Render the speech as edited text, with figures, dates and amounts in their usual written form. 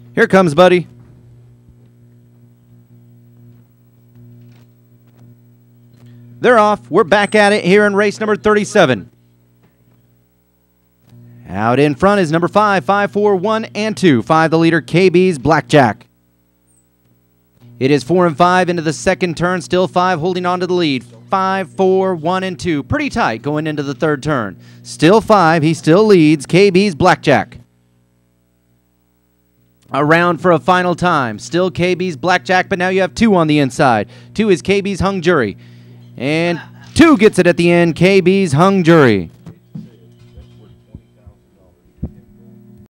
Here comes, buddy. They're off. We're back at it here in race number 37. Out in front is number 5, 5, 4, 1, and 2. 5, the leader, KB's Blackjack. It is 4 and 5 into the second turn. Still 5 holding on to the lead. 5, 4, 1, and 2. Pretty tight going into the third turn. Still 5. He still leads. KB's Blackjack. Around for a final time. Still KB's Blackjack, but now you have 2 on the inside. 2 is KB's Hung Jury. And 2 gets it at the end. KB's Hung Jury.